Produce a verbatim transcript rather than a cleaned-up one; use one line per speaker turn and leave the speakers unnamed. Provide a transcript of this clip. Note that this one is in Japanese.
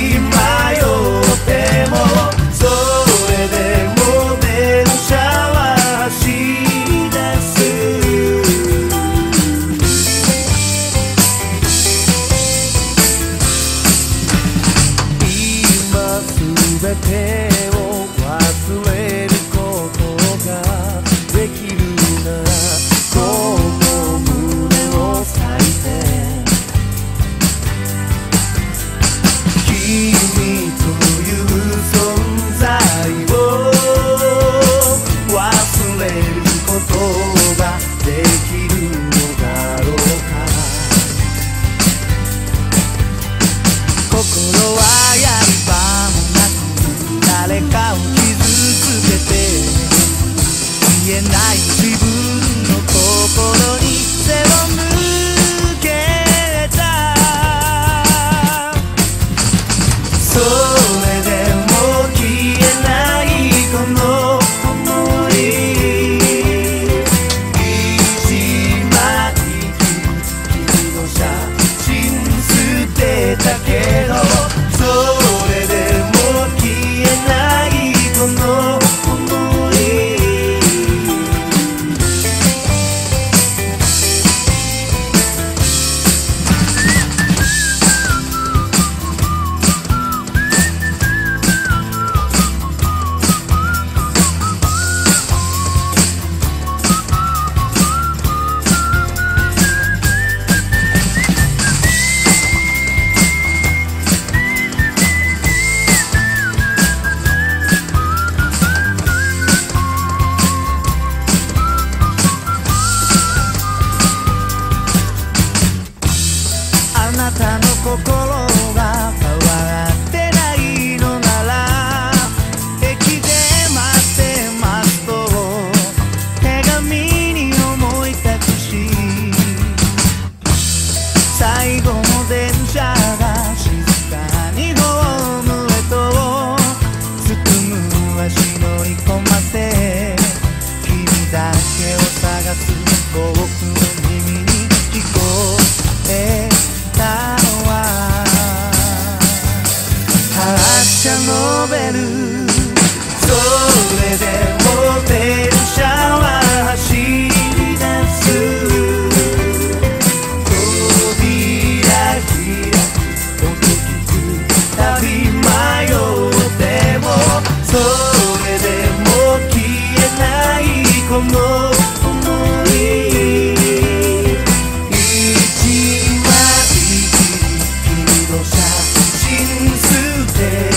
ってもそれでも電車は走り出す今すべてを忘れることができるならこの胸を裂いて君という存在を忘れることができるのだろうか心はやり場もなく誰かを傷つけて言えない自分の心に背を向けたそれでも消えないこの想い一枚きりの写真捨てたけどそれでも消えないこの想いあなたの心が変わってないのなら駅で待ってますと手紙に思い託し最後の電車が静かにホームへとすくむ足乗り込ませ君だけを探す僕の耳に聞こえたのは発車のベルそれでも電車は走り出す扉開く音聞くたび迷ってもそれでも消えないこの想い一枚きりの写真捨て